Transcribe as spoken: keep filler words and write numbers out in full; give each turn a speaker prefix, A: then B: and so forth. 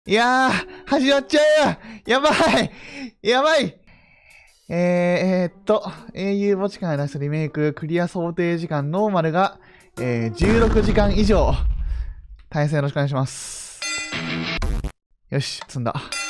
A: いやー、始まっちゃうよ。やばいやばいえー、えー、っと、英雄墓地から出すリメイク、クリア想定時間ノーマルが、えー、じゅうろくじかん以上。対戦よろしくお願いします。よし、積んだ。